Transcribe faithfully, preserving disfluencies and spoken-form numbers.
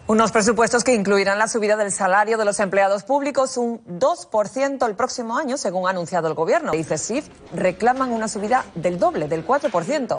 Unos presupuestos que incluirán la subida del salario de los empleados públicos un dos por ciento el próximo año, según ha anunciado el Gobierno. Dice S I F, reclaman una subida del doble, del cuatro por ciento.